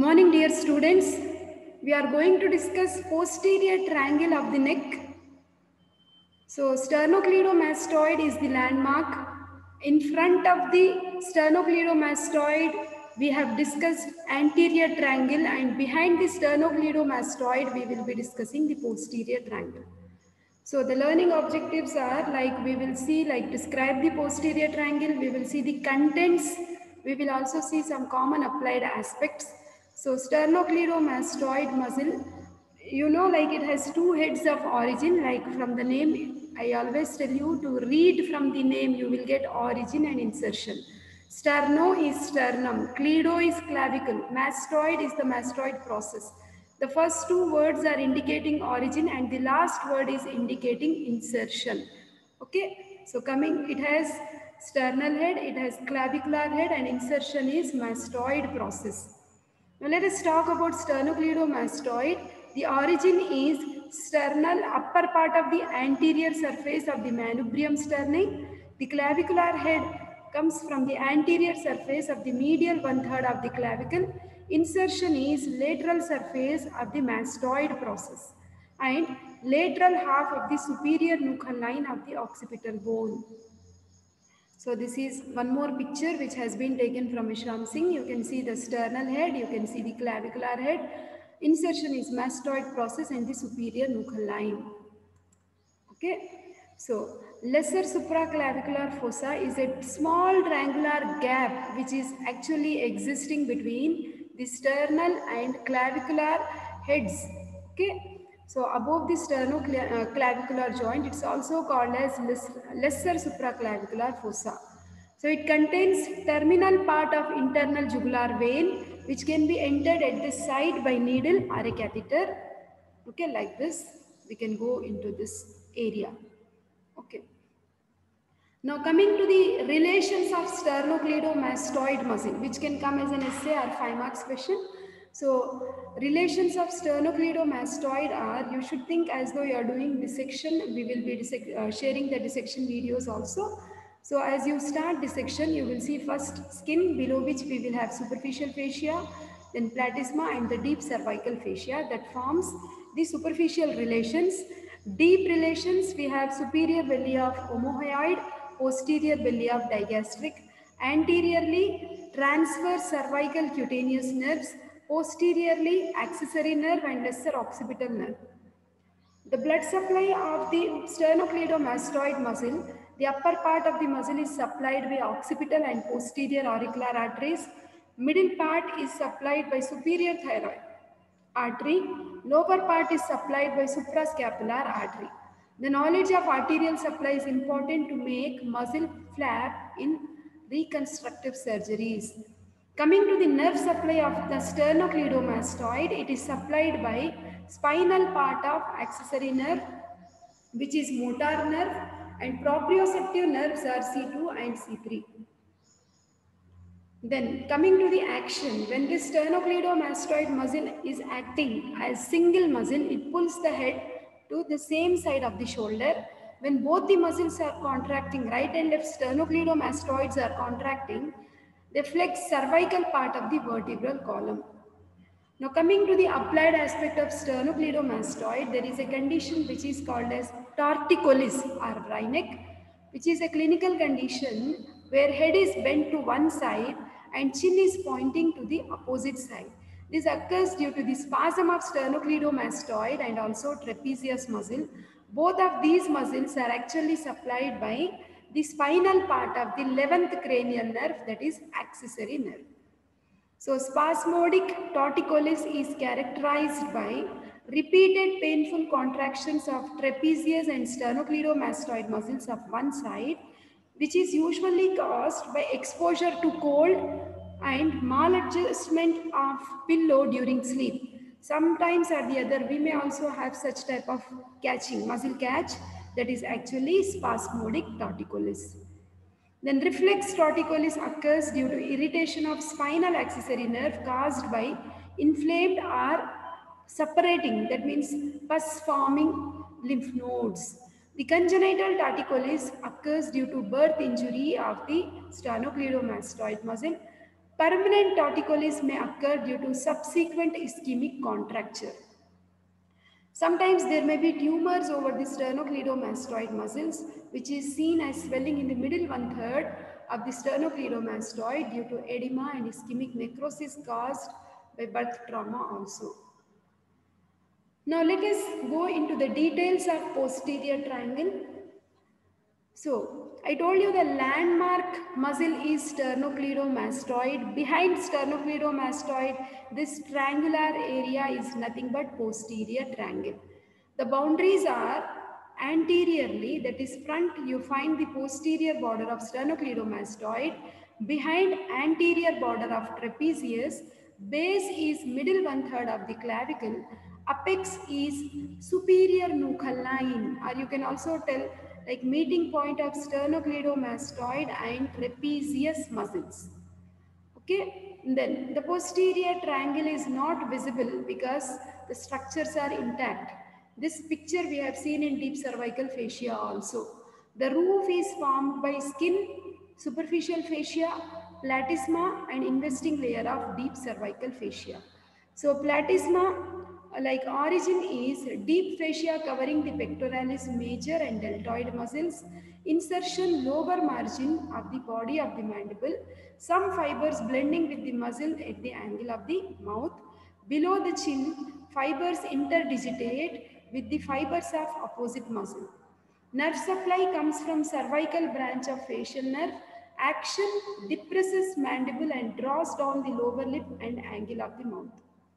morning, dear students. We are going to discuss posterior triangle of the neck. So, sternocleidomastoid is the landmark. In front of the sternocleidomastoid, we have discussed anterior triangle, and behind the sternocleidomastoid, we will be discussing the posterior triangle. So the learning objectives are like we will see describe the posterior triangle, we will see the contents, we will also see some common applied aspects. So sternocleidomastoid muscle, it has two heads of origin, like from the name, I always tell you to read from the name, you will get origin and insertion. Sterno is sternum, cleido is clavicle, mastoid is the mastoid process. The first two words are indicating origin and the last word is indicating insertion. Okay, so it has sternal head, it has clavicular head, and insertion is mastoid process. Now let us talk about sternocleidomastoid. The origin is sternal upper part of the anterior surface of the manubrium sterni. The clavicular head comes from the anterior surface of the medial 1/3 of the clavicle. Insertion is lateral surface of the mastoid process and lateral half of the superior nuchal line of the occipital bone. So this is one more picture which has been taken from Ishram Singh. You can see the sternal head, you can see the clavicular head. Insertion is mastoid process and the superior nuchal line. Okay, so lesser supraclavicular fossa is a small triangular gap which is actually existing between the sternal and clavicular heads. Okay, so above the sternoclavicular joint, it's also called as lesser supraclavicular fossa. So it contains terminal part of internal jugular vein which can be entered at the side by needle or a catheter. Okay, like this, we can go into this area. Okay. Now coming to the relations of sternocleidomastoid muscle, which can come as an essay or 5 marks question. So relations of sternocleidomastoid are, you should think as though you are doing dissection. We will be sharing the dissection videos also. So as you start dissection, you will see first skin, below which we will have superficial fascia, then platysma and the deep cervical fascia that forms the superficial relations. Deep relations, we have superior belly of omohyoid, posterior belly of digastric, anteriorly transverse cervical cutaneous nerves, posteriorly accessory nerve and lesser occipital nerve. The blood supply of the sternocleidomastoid muscle, the upper part of the muscle is supplied by occipital and posterior auricular arteries. Middle part is supplied by superior thyroid artery. Lower part is supplied by suprascapular artery. The knowledge of arterial supply is important to make muscle flap in reconstructive surgeries. Coming to the nerve supply of the sternocleidomastoid, it is supplied by spinal part of accessory nerve, which is motor nerve, and proprioceptive nerves are C2 and C3. Then coming to the action, when this sternocleidomastoid muscle is acting as single muscle, it pulls the head to the same side of the shoulder. When both the muscles are contracting, right and left sternocleidomastoids are contracting, they flex cervical part of the vertebral column. Now coming to the applied aspect of sternocleidomastoid, there is a condition which is called as torticollis or dry neck, which is a clinical condition where head is bent to one side and chin is pointing to the opposite side. This occurs due to the spasm of sternocleidomastoid and also trapezius muscle. Both of these muscles are actually supplied by the spinal part of the 11th cranial nerve, that is accessory nerve. So spasmodic torticollis is characterized by repeated painful contractions of trapezius and sternocleidomastoid muscles of one side, which is usually caused by exposure to cold and maladjustment of pillow during sleep. Sometimes or the other, we may also have such type of catching, muscle catch, that is actually spasmodic torticollis. Then reflex torticollis occurs due to irritation of spinal accessory nerve caused by inflamed or separating, that means pus forming lymph nodes. The congenital torticollis occurs due to birth injury of the sternocleidomastoid muscle. Permanent torticollis may occur due to subsequent ischemic contracture. Sometimes there may be tumors over the sternocleidomastoid muscles, which is seen as swelling in the middle one-third of the sternocleidomastoid due to edema and ischemic necrosis caused by birth trauma also. Now let us go into the details of posterior triangle. So, I told you the landmark muscle is sternocleidomastoid. Behind sternocleidomastoid, this triangular area is nothing but posterior triangle. The boundaries are anteriorly, that is front, you find the posterior border of sternocleidomastoid. Behind anterior border of trapezius, base is middle one-third of the clavicle. Apex is superior nuchal line, or you can also tell like meeting point of sternocleidomastoid and trapezius muscles. Okay, then the posterior triangle is not visible because the structures are intact. This picture we have seen in deep cervical fascia also. The roof is formed by skin, superficial fascia, platysma and investing layer of deep cervical fascia. So platysma like origin is deep fascia covering the pectoralis major and deltoid muscles, insertion lower margin of the body of the mandible, some fibers blending with the muscle at the angle of the mouth. Below the chin, fibers interdigitate with the fibers of opposite muscle. Nerve supply comes from cervical branch of facial nerve. Action depresses mandible and draws down the lower lip and angle of the mouth.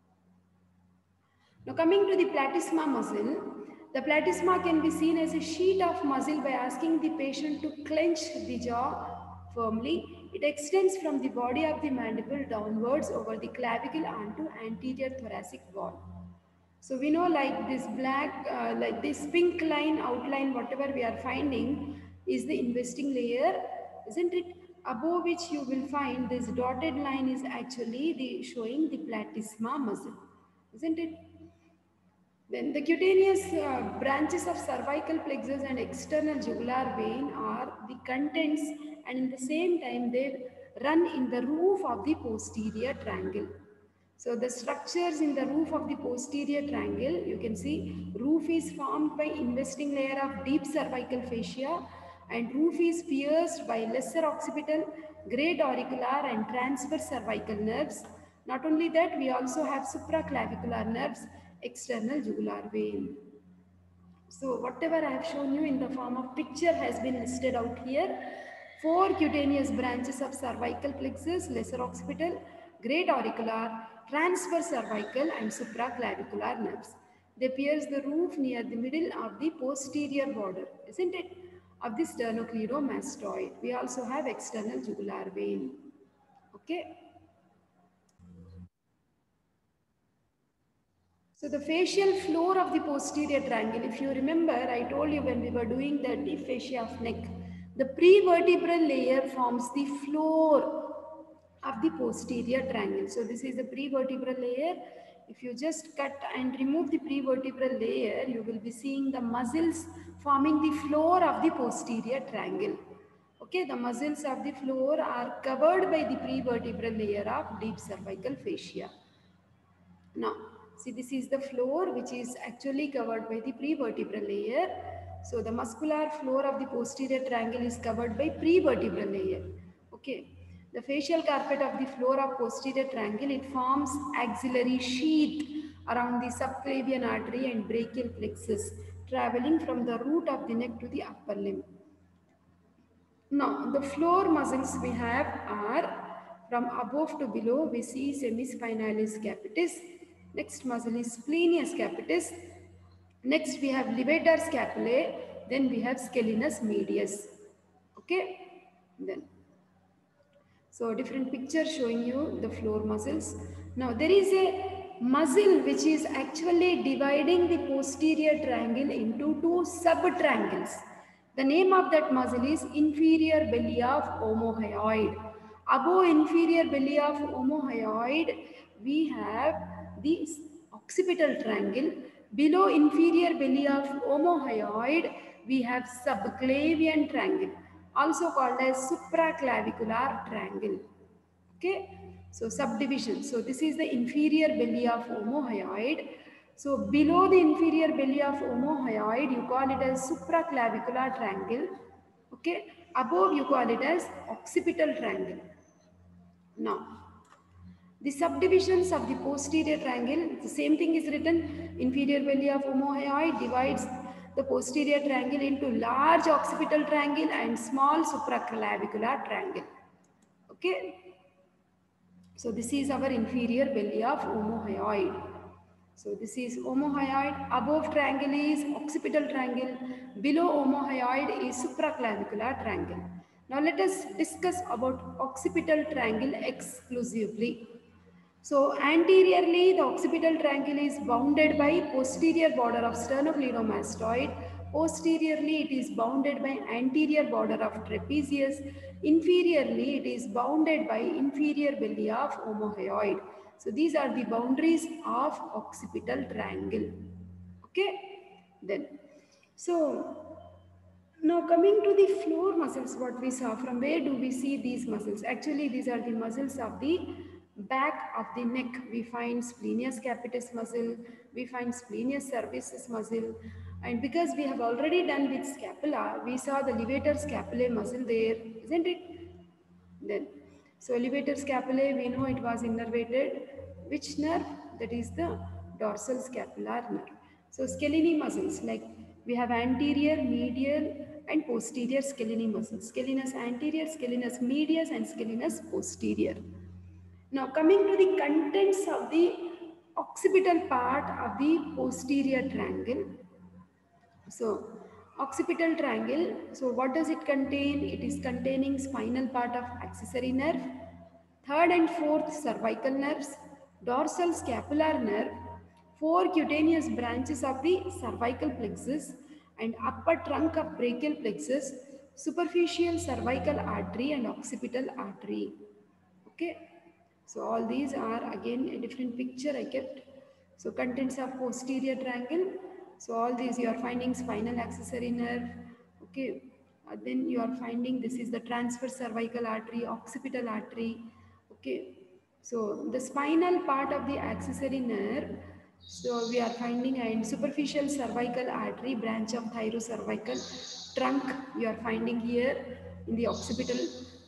Now coming to the platysma muscle, the platysma can be seen as a sheet of muscle by asking the patient to clench the jaw firmly. It extends from the body of the mandible downwards over the clavicle onto anterior thoracic wall. So we know like this black, like this pink line outline, whatever we are finding is the investing layer, isn't it? Above which you will find this dotted line is actually the showing the platysma muscle, isn't it? Then the cutaneous branches of cervical plexus and external jugular vein are the contents, and in the same time they run in the roof of the posterior triangle. So the structures in the roof of the posterior triangle, you can see roof is formed by investing layer of deep cervical fascia, and roof is pierced by lesser occipital, great auricular and transverse cervical nerves. Not only that, we also have supraclavicular nerves, external jugular vein. So whatever I have shown you in the form of picture has been listed out here. 4 cutaneous branches of cervical plexus, lesser occipital, great auricular, transverse cervical and supraclavicular nerves. They pierce the roof near the middle of the posterior border, isn't it, of the sternocleidomastoid. We also have external jugular vein. Okay. So the facial floor of the posterior triangle, if you remember, I told you when we were doing the deep fascia of neck, the prevertebral layer forms the floor of the posterior triangle. So this is the prevertebral layer. If you just cut and remove the prevertebral layer, you will be seeing the muscles forming the floor of the posterior triangle. Okay, the muscles of the floor are covered by the prevertebral layer of deep cervical fascia. Now, see, this is the floor which is actually covered by the prevertebral layer. So the muscular floor of the posterior triangle is covered by prevertebral layer. Okay. The facial carpet of the floor of posterior triangle, it forms axillary sheath around the subclavian artery and brachial plexus, traveling from the root of the neck to the upper limb. Now, the floor muscles we have are from above to below. We see semispinalis capitis. Next muscle is splenius capitis. Next we have levator scapulae. Then we have scalenus medius. Okay. Then, so different pictures showing you the floor muscles. Now there is a muscle which is actually dividing the posterior triangle into 2 sub-triangles. The name of that muscle is inferior belly of omohyoid. Above inferior belly of omohyoid, we have the occipital triangle. Below inferior belly of omohyoid, we have subclavian triangle, also called as supraclavicular triangle. Okay, so subdivision. So this is the inferior belly of omohyoid. So below the inferior belly of omohyoid, you call it as supraclavicular triangle. Okay, above you call it as occipital triangle. Now, the subdivisions of the posterior triangle, the same thing is written. Inferior belly of omohyoid divides the posterior triangle into large occipital triangle and small supraclavicular triangle. Okay. So this is our inferior belly of omohyoid. So this is omohyoid. Above triangle is occipital triangle. Below omohyoid is supraclavicular triangle. Now let us discuss about occipital triangle exclusively. So anteriorly, the occipital triangle is bounded by posterior border of sternocleidomastoid. Posteriorly, it is bounded by anterior border of trapezius. Inferiorly, it is bounded by inferior belly of omohyoid. So these are the boundaries of occipital triangle. Okay, then. So now coming to the floor muscles, what we saw, from where do we see these muscles? Actually, these are the muscles of the back of the neck. We find splenius capitis muscle, we find splenius cervicis muscle, and because we have already done with scapula, we saw the levator scapulae muscle there, isn't it? Then, so levator scapulae, we know it was innervated. Which nerve? That is the dorsal scapular nerve. So scalene muscles, like we have anterior, medial and posterior scalene muscles. Scalenus anterior, scalenus medius and scalenus posterior. Now coming to the contents of the occipital part of the posterior triangle. So occipital triangle, so what does it contain? It is containing spinal part of accessory nerve, third and fourth cervical nerves, dorsal scapular nerve, four cutaneous branches of the cervical plexus and upper trunk of brachial plexus, superficial cervical artery and occipital artery. Okay. So all these are again a different picture I kept. So contents of posterior triangle. So all these you are finding spinal accessory nerve. Okay. Then you are finding this is the transverse cervical artery, occipital artery. Okay. So the spinal part of the accessory nerve. So we are finding a superficial cervical artery branch of thyrocervical trunk. You are finding here in the occipital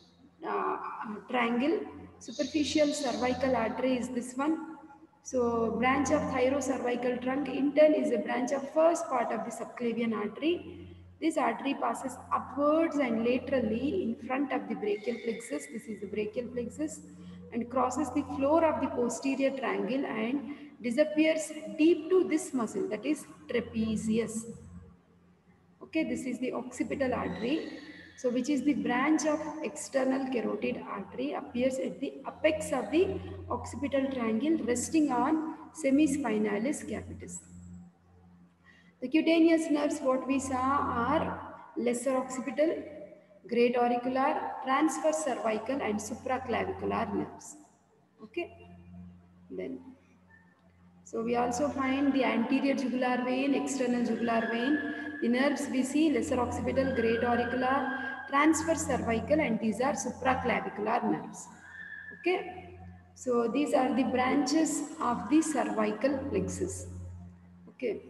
triangle. Superficial cervical artery is this one. So branch of thyrocervical trunk in turn is a branch of first part of the subclavian artery. This artery passes upwards and laterally in front of the brachial plexus. This is the brachial plexus and crosses the floor of the posterior triangle and disappears deep to this muscle, that is trapezius. Okay, this is the occipital artery. So which is the branch of external carotid artery, appears at the apex of the occipital triangle resting on semispinalis capitis. The cutaneous nerves what we saw are lesser occipital, great auricular, transverse cervical and supraclavicular nerves. Okay, then. So we also find the anterior jugular vein, external jugular vein. The nerves we see lesser occipital, great auricular, transverse cervical and these are supraclavicular nerves. Okay. So these are the branches of the cervical plexus. Okay.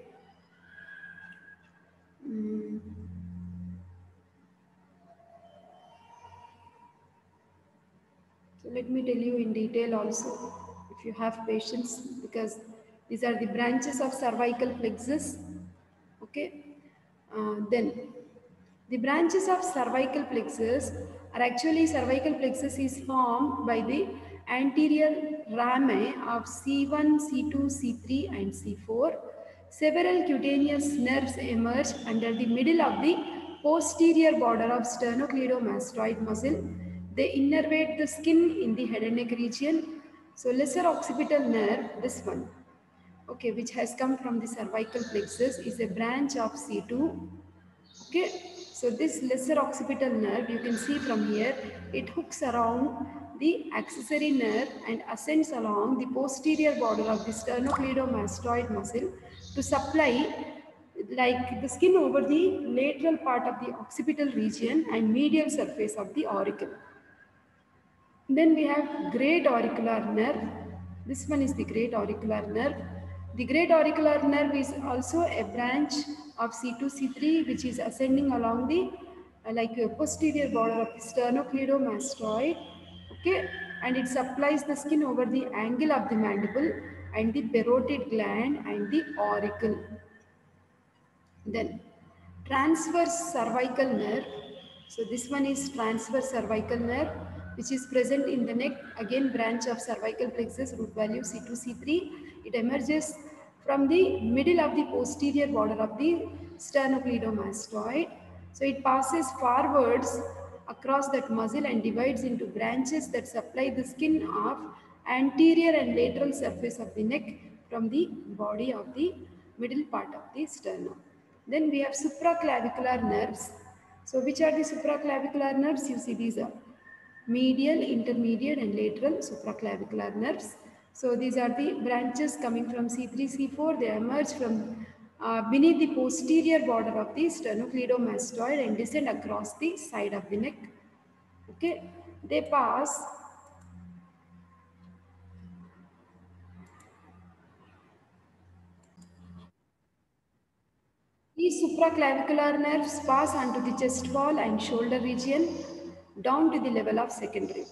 So let me tell you in detail also, if you have patience, because these are the branches of cervical plexus. Okay. Then the branches of cervical plexus are actually cervical plexus is formed by the anterior rami of C1, C2, C3 and C4. Several cutaneous nerves emerge under the middle of the posterior border of sternocleidomastoid muscle. They innervate the skin in the head and neck region. So lesser occipital nerve, this one, okay, which has come from the cervical plexus, is a branch of C2. Okay, so this lesser occipital nerve, you can see from here, it hooks around the accessory nerve and ascends along the posterior border of the sternocleidomastoid muscle to supply like the skin over the lateral part of the occipital region and medial surface of the auricle. Then we have great auricular nerve. This one is the great auricular nerve. The great auricular nerve is also a branch of C2, C3 which is ascending along the posterior border of the sternocleidomastoid. Okay, and it supplies the skin over the angle of the mandible and the parotid gland and the auricle. Then transverse cervical nerve. So this one is transverse cervical nerve which is present in the neck, again branch of cervical plexus, root value C2, C3. It emerges from the middle of the posterior border of the sternocleidomastoid. So it passes forwards across that muscle and divides into branches that supply the skin of anterior and lateral surface of the neck from the body of the middle part of the sternum. Then we have supraclavicular nerves. So which are the supraclavicular nerves? You see these are medial, intermediate and lateral supraclavicular nerves. So these are the branches coming from C3, C4. They emerge from beneath the posterior border of the sternocleidomastoid and descend across the side of the neck. Okay, they pass these supraclavicular nerves pass onto the chest wall and shoulder region down to the level of second rib.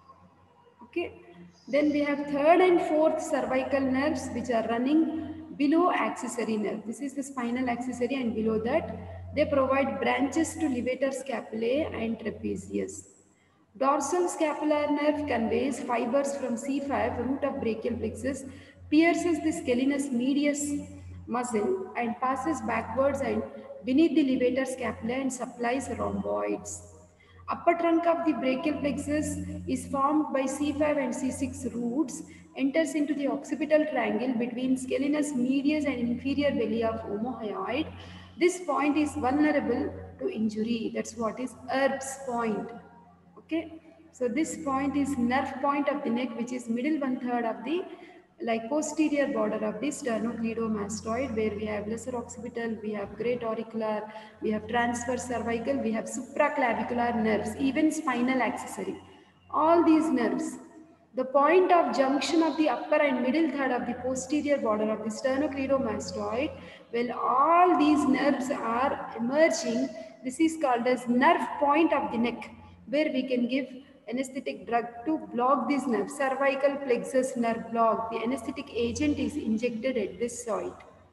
Okay, then we have third and fourth cervical nerves which are running below accessory nerve. This is the spinal accessory, and below that they provide branches to levator scapulae and trapezius. Dorsal scapular nerve conveys fibers from C5, root of brachial plexus, pierces the scalenus medius muscle and passes backwards and beneath the levator scapula and supplies rhomboids. Upper trunk of the brachial plexus is formed by C5 and C6 roots, enters into the occipital triangle between scalenus medius and inferior belly of omohyoid. This point is vulnerable to injury. That's what is Erb's point. Okay, so this point is nerve point of the neck, which is middle one third of the posterior border of the sternocleidomastoid, where we have lesser occipital, we have great auricular, we have transverse cervical, we have supraclavicular nerves, even spinal accessory. All these nerves, the point of junction of the upper and middle third of the posterior border of the sternocleidomastoid, well, all these nerves are emerging. This is called as nerve point of the neck, where we can give anesthetic drug to block this nerve. Cervical plexus nerve block. The anesthetic agent is injected at this site.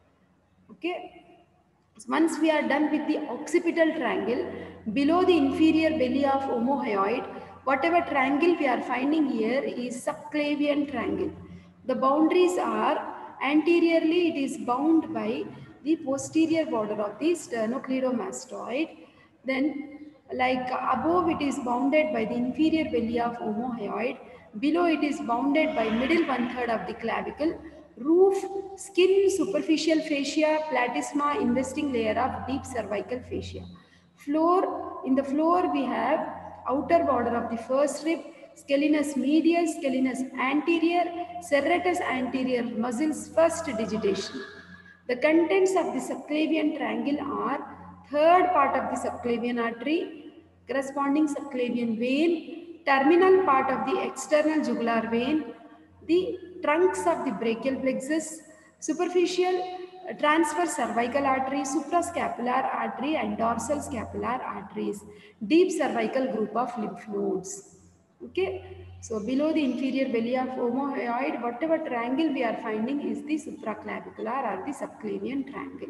Okay. So once we are done with the occipital triangle, below the inferior belly of omohyoid, whatever triangle we are finding here is subclavian triangle. The boundaries are anteriorly it is bound by the posterior border of the sternocleidomastoid. Then above it is bounded by the inferior belly of omohyoid. Below it is bounded by middle one third of the clavicle. Roof, skin, superficial fascia, platysma, investing layer of deep cervical fascia. Floor, in the floor we have outer border of the first rib, scalenus medius, scalenus anterior, serratus anterior muscles first digitation. The contents of the subclavian triangle are third part of the subclavian artery, corresponding subclavian vein, terminal part of the external jugular vein, the trunks of the brachial plexus, superficial transverse cervical artery, suprascapular artery and dorsal scapular arteries, deep cervical group of lymph nodes. Okay, so below the inferior belly of omohyoid, whatever triangle we are finding is the supraclavicular or the subclavian triangle.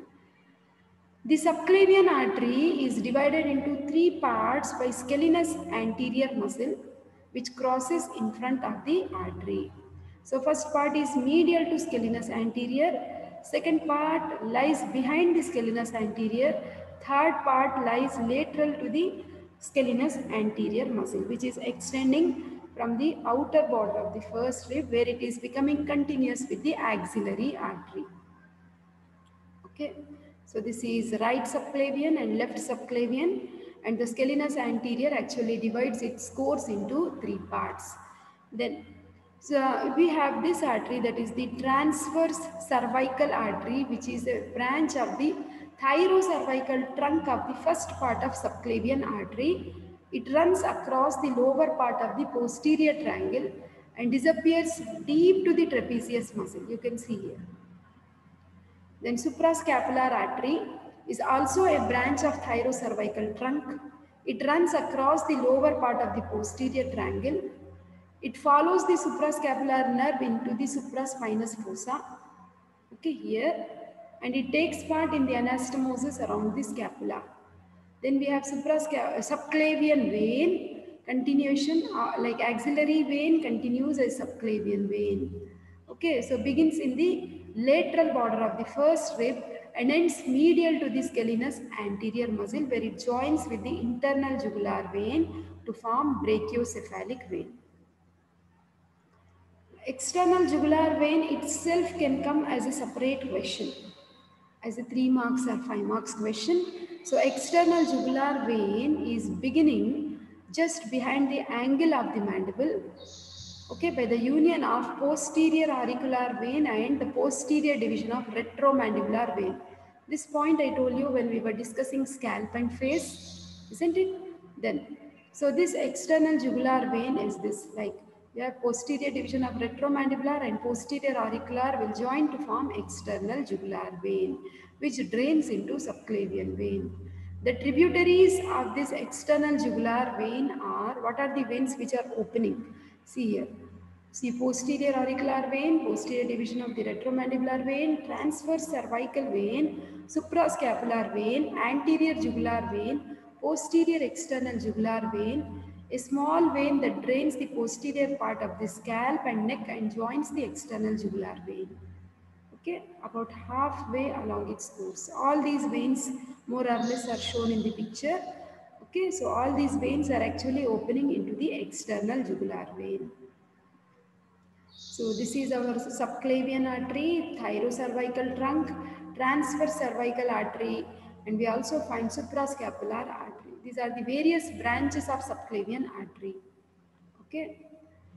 The subclavian artery is divided into three parts by scalenus anterior muscle, which crosses in front of the artery. So first part is medial to scalenus anterior. Second part lies behind the scalenus anterior. Third part lies lateral to the scalenus anterior muscle, which is extending from the outer border of the first rib, where it is becoming continuous with the axillary artery. Okay, so this is right subclavian and left subclavian, and the scalenus anterior actually divides its course into three parts. Then so we have this artery, that is the transverse cervical artery, which is a branch of the thyrocervical trunk of the first part of subclavian artery. It runs across the lower part of the posterior triangle and disappears deep to the trapezius muscle. You can see here. Then suprascapular artery is also a branch of thyrocervical trunk. It runs across the lower part of the posterior triangle. It follows the suprascapular nerve into the supraspinous fossa. Okay, here. And it takes part in the anastomosis around the scapula. Then we have subclavian vein continuation, like axillary vein continues as subclavian vein. Okay, so begins in the lateral border of the first rib and ends medial to the scalenus anterior muscle where it joins with the internal jugular vein to form brachiocephalic vein. External jugular vein itself can come as a separate question, as a 3 marks or 5 marks question. So external jugular vein is beginning just behind the angle of the mandible, okay, by the union of posterior auricular vein and the posterior division of retromandibular vein. This point I told you when we were discussing scalp and face, isn't it? Then, so this external jugular vein is this, like we have posterior division of retromandibular and posterior auricular will join to form external jugular vein, which drains into subclavian vein. The tributaries of this external jugular vein are, what are the veins which are opening? See here. See posterior auricular vein, posterior division of the retromandibular vein, transverse cervical vein, suprascapular vein, anterior jugular vein, posterior external jugular vein, a small vein that drains the posterior part of the scalp and neck and joins the external jugular vein. Okay, about halfway along its course. All these veins more or less are shown in the picture. Okay, so all these veins are actually opening into the external jugular vein. So this is our subclavian artery, thyrocervical trunk, transverse cervical artery, and we also find suprascapular artery. These are the various branches of subclavian artery. Okay.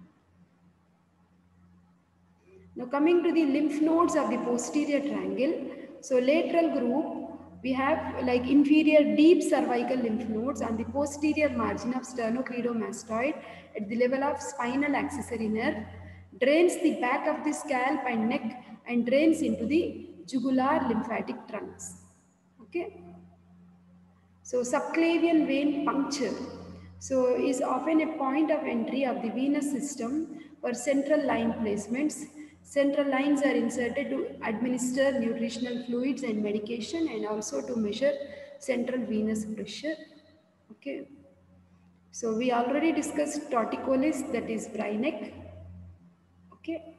Now coming to the lymph nodes of the posterior triangle. So lateral group, we have like inferior deep cervical lymph nodes on the posterior margin of sternocleidomastoid at the level of spinal accessory nerve, drains the back of the scalp and neck and drains into the jugular lymphatic trunks. Okay. So subclavian vein puncture, so is often a point of entry of the venous system for central line placements. Central lines are inserted to administer nutritional fluids and medication and also to measure central venous pressure. Okay. So we already discussed torticollis, that is Wryneck. Okay.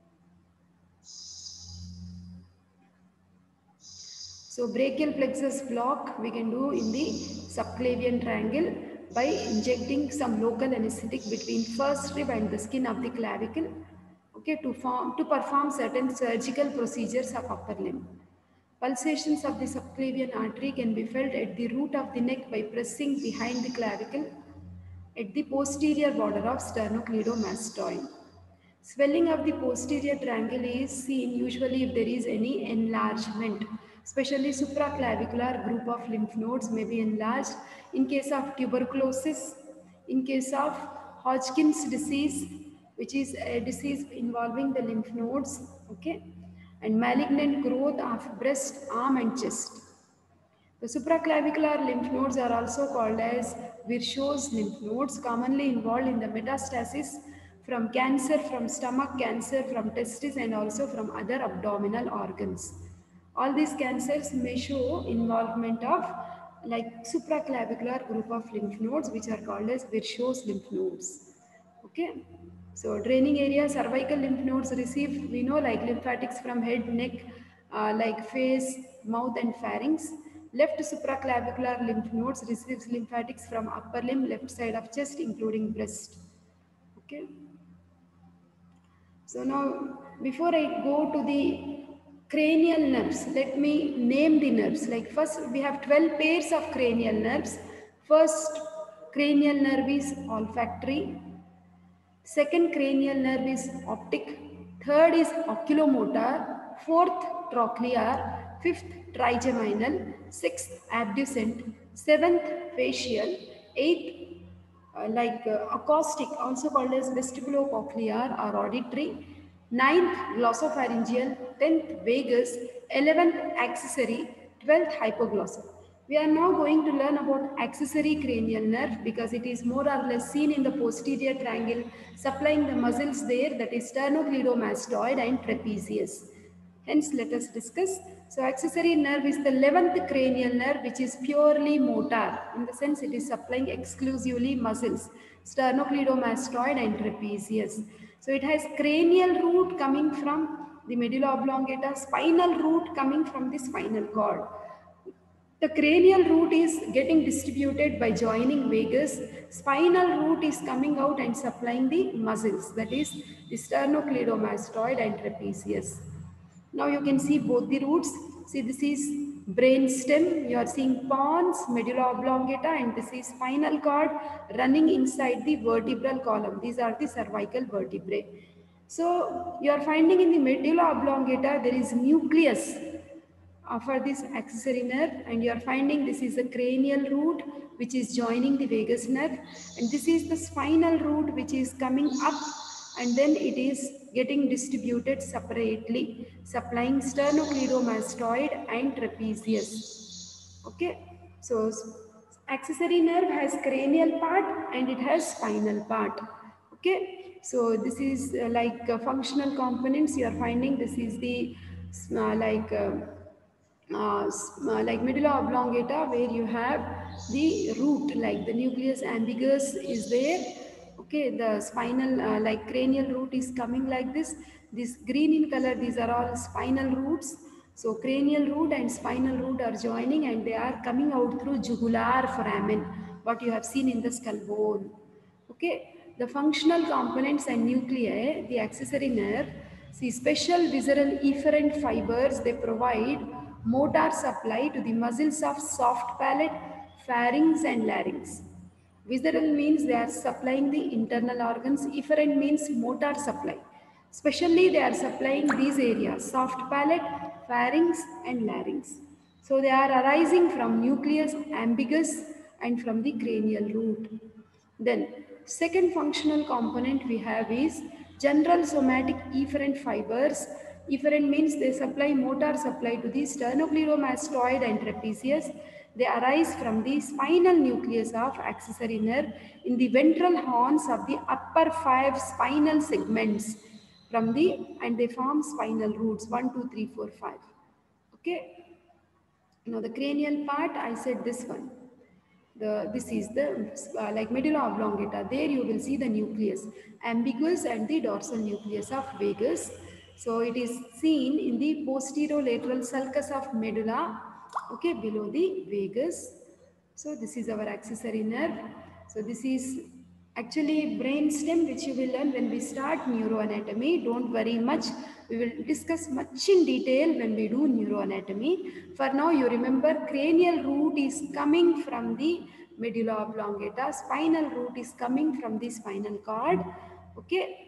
So brachial plexus block we can do in the subclavian triangle by injecting some local anesthetic between first rib and the skin of the clavicle, okay, to perform certain surgical procedures of upper limb. Pulsations of the subclavian artery can be felt at the root of the neck by pressing behind the clavicle at the posterior border of sternocleidomastoid. Swelling of the posterior triangle is seen usually if there is any enlargement, especially supraclavicular group of lymph nodes may be enlarged in case of tuberculosis, in case of Hodgkin's disease, which is a disease involving the lymph nodes, okay, and malignant growth of breast, arm and chest. The supraclavicular lymph nodes are also called as Virchow's lymph nodes, commonly involved in the metastasis from cancer, from stomach cancer, from testis and also from other abdominal organs. All these cancers may show involvement of like supraclavicular group of lymph nodes which are called as Virchow's lymph nodes. Okay. So draining area, cervical lymph nodes receive, we know, like lymphatics from head, neck, like face, mouth and pharynx. Left supraclavicular lymph nodes receives lymphatics from upper limb, left side of chest, including breast. Okay. So now, before I go to the cranial nerves, let me name the nerves. Like first, we have 12 pairs of cranial nerves. First cranial nerve is olfactory. Second cranial nerve is optic. Third is oculomotor. Fourth trochlear. Fifth trigeminal. Sixth abducent. Seventh facial. Eighth acoustic, also called as vestibulocochlear or auditory. 9th, glossopharyngeal. 10th, vagus. 11th, accessory. 12th, hypoglossal. We are now going to learn about accessory cranial nerve because it is more or less seen in the posterior triangle, supplying the muscles there, that is sternocleidomastoid and trapezius. Hence, let us discuss. So, accessory nerve is the 11th cranial nerve, which is purely motor. In the sense, it is supplying exclusively muscles, sternocleidomastoid and trapezius. So, it has cranial root coming from the medulla oblongata, spinal root coming from the spinal cord. The cranial root is getting distributed by joining vagus. Spinal root is coming out and supplying the muscles, that is the sternocleidomastoid and trapezius. Now you can see both the roots. See, this is brain stem. You are seeing pons, medulla oblongata, and this is spinal cord running inside the vertebral column. These are the cervical vertebrae. So you are finding in the medulla oblongata there is nucleus for this accessory nerve, and you are finding this is the cranial root which is joining the vagus nerve, and this is the spinal root which is coming up, and then it is getting distributed separately, supplying sternocleidomastoid and trapezius. Okay, so accessory nerve has cranial part and it has spinal part. Okay, so this is functional components you are finding. This is the like medulla oblongata, where you have the root, like the nucleus ambiguous is there. Okay, the spinal like cranial root is coming like this green in color, these are all spinal roots. So cranial root and spinal root are joining and they are coming out through jugular foramen, what you have seen in the skull bone. Okay, the functional components and nuclei, the accessory nerve, see special visceral efferent fibers, they provide motor supply to the muscles of soft palate, pharynx and larynx. Visceral means they are supplying the internal organs, efferent means motor supply. Specially they are supplying these areas, soft palate, pharynx and larynx. So they are arising from nucleus ambiguous and from the cranial root. Then second functional component we have is general somatic efferent fibers. Efferent means they supply motor supply to the sternocleidomastoid and trapezius. They arise from the spinal nucleus of accessory nerve in the ventral horns of the upper 5 spinal segments from the, and they form spinal roots 1, 2, 3, 4, 5. Okay. Now the cranial part, I said this one. This is the like medulla oblongata. There you will see the nucleus ambiguous and the dorsal nucleus of vagus. So it is seen in the posterolateral sulcus of medulla, okay, below the vagus. So this is our accessory nerve. So this is actually brain stem, which you will learn when we start neuroanatomy. Don't worry much. We will discuss much in detail when we do neuroanatomy. For now, you remember cranial root is coming from the medulla oblongata. Spinal root is coming from the spinal cord. Okay.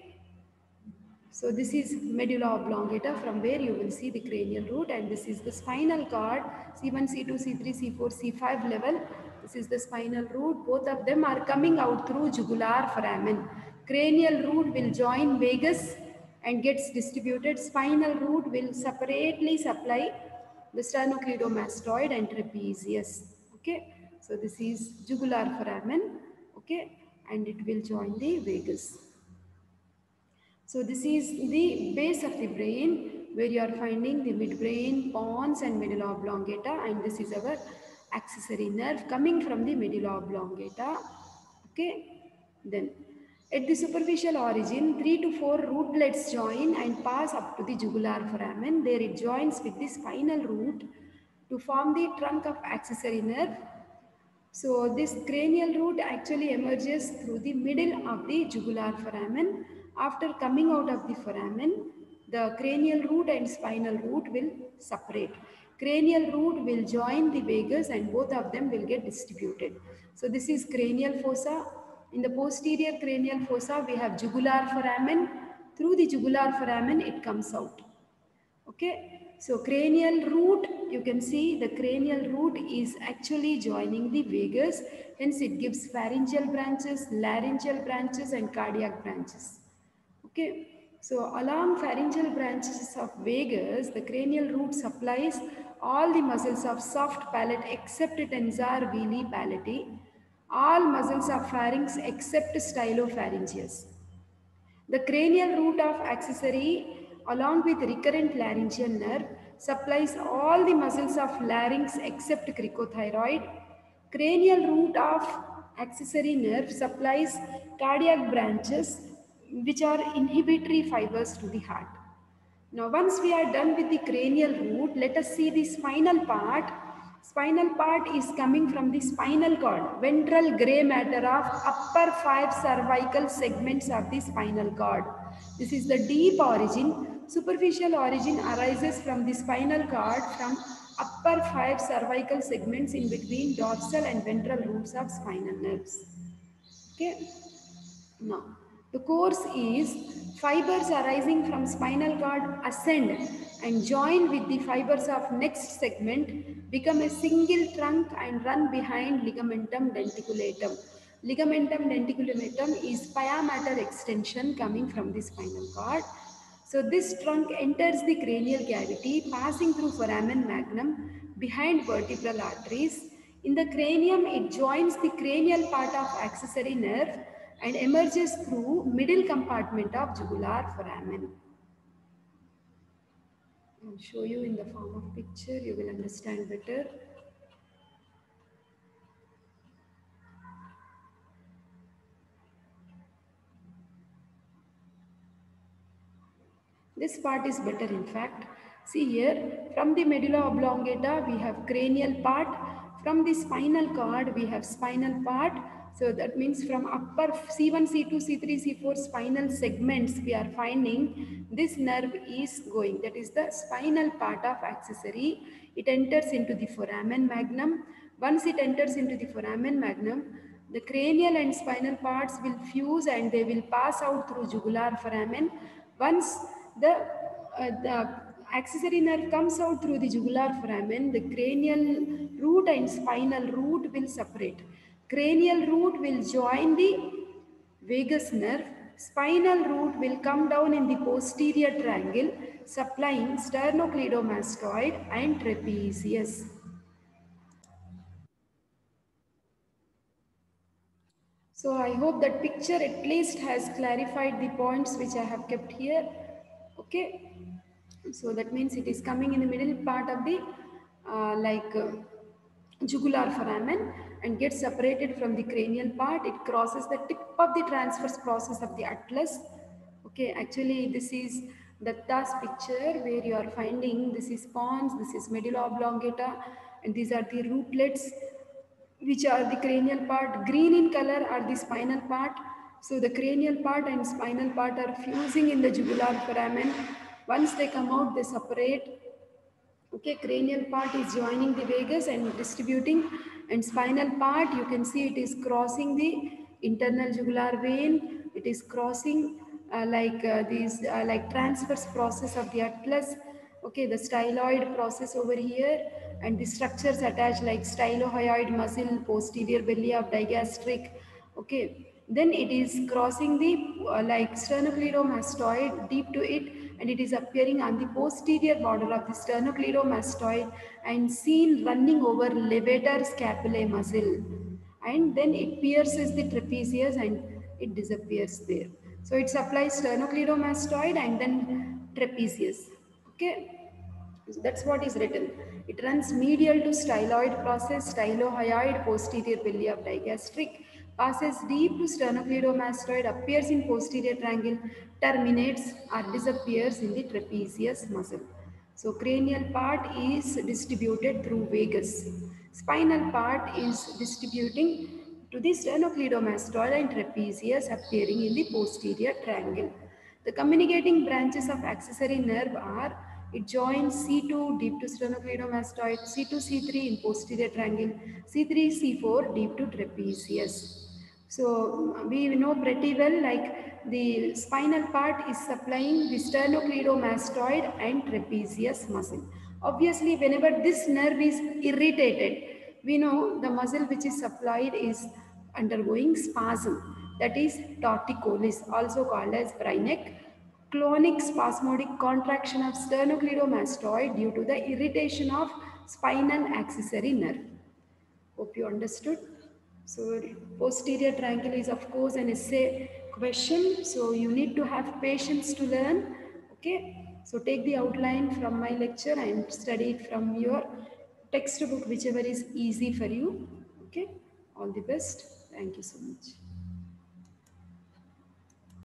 So this is medulla oblongata, from where you will see the cranial root, and this is the spinal cord, C1, C2, C3, C4, C5 level. This is the spinal root. Both of them are coming out through jugular foramen. Cranial root will join vagus and gets distributed. Spinal root will separately supply the sternocleidomastoid and trapezius. Okay, so this is jugular foramen. Okay, and it will join the vagus. So this is the base of the brain, where you are finding the midbrain, pons and medulla oblongata, and this is our accessory nerve coming from the medulla oblongata. Okay, then at the superficial origin, 3 to 4 rootlets join and pass up to the jugular foramen. There it joins with the spinal root to form the trunk of accessory nerve. So this cranial root actually emerges through the middle of the jugular foramen. After coming out of the foramen, the cranial root and spinal root will separate. Cranial root will join the vagus and both of them will get distributed. So this is cranial fossa. In the posterior cranial fossa, we have jugular foramen. Through the jugular foramen, it comes out. Okay. So cranial root, you can see the cranial root is actually joining the vagus. Hence it gives pharyngeal branches, laryngeal branches and cardiac branches. Okay. So along pharyngeal branches of vagus, the cranial root supplies all the muscles of soft palate except tensor veli palati, all muscles of pharynx except stylopharyngeus. The cranial root of accessory along with recurrent laryngeal nerve supplies all the muscles of larynx except cricothyroid. Cranial root of accessory nerve supplies cardiac branches which are inhibitory fibers to the heart. Now once we are done with the cranial root, let us see the spinal part. Spinal part is coming from the spinal cord, ventral gray matter of upper 5 cervical segments of the spinal cord. This is the deep origin. Superficial origin arises from the spinal cord from upper 5 cervical segments in between dorsal and ventral roots of spinal nerves. Okay. Now, the course is fibers arising from spinal cord ascend and join with the fibers of next segment, become a single trunk and run behind ligamentum denticulatum. Ligamentum denticulatum is pia mater extension coming from the spinal cord. So this trunk enters the cranial cavity passing through foramen magnum behind vertebral arteries. In the cranium, it joins the cranial part of accessory nerve and emerges through middle compartment of jugular foramen. I'll show you in the form of picture, you will understand better. This part is better in fact. See here, from the medulla oblongata we have cranial part, from the spinal cord we have spinal part. So that means from upper C1, C2, C3, C4 spinal segments we are finding this nerve is going. That is the spinal part of accessory. It enters into the foramen magnum. Once it enters into the foramen magnum, the cranial and spinal parts will fuse and they will pass out through jugular foramen. Once the accessory nerve comes out through the jugular foramen, the cranial root and spinal root will separate. Cranial root will join the vagus nerve. Spinal root will come down in the posterior triangle, supplying sternocleidomastoid and trapezius. So I hope that picture at least has clarified the points which I have kept here. Okay. So that means it is coming in the middle part of the jugular foramen and gets separated from the cranial part. It crosses the tip of the transverse process of the atlas. Okay, actually this is Datta's picture where you are finding this is pons, this is medulla oblongata, and these are the rootlets which are the cranial part. Green in color are the spinal part. So the cranial part and spinal part are fusing in the jugular foramen. Once they come out, they separate. Okay, cranial part is joining the vagus and distributing, and spinal part, you can see it is crossing the internal jugular vein. It is crossing like transverse process of the atlas. Okay, the styloid process over here, and the structures attached like stylohyoid muscle, posterior belly of digastric. Okay, then it is crossing the sternocleidomastoid deep to it, and it is appearing on the posterior border of the sternocleidomastoid and seen running over levator scapulae muscle, and then it pierces the trapezius and it disappears there. So it supplies sternocleidomastoid and then trapezius. Okay. So that's what is written. It runs medial to styloid process, stylohyoid, posterior belly of digastric, passes deep to sternocleidomastoid, appears in posterior triangle, terminates or disappears in the trapezius muscle. So cranial part is distributed through vagus. Spinal part is distributing to the sternocleidomastoid and trapezius appearing in the posterior triangle. The communicating branches of accessory nerve are, it joins C2 deep to sternocleidomastoid, C2, C3 in posterior triangle, C3, C4 deep to trapezius. So we know pretty well, like the spinal part is supplying the sternocleidomastoid and trapezius muscle. Obviously, whenever this nerve is irritated, we know the muscle which is supplied is undergoing spasm. That is torticollis, also called as Brynek. Clonic spasmodic contraction of sternocleidomastoid due to the irritation of spinal accessory nerve. Hope you understood. So posterior triangle is of course an essay question. So you need to have patience to learn. Okay. So take the outline from my lecture and study it from your textbook, whichever is easy for you. Okay. All the best. Thank you so much.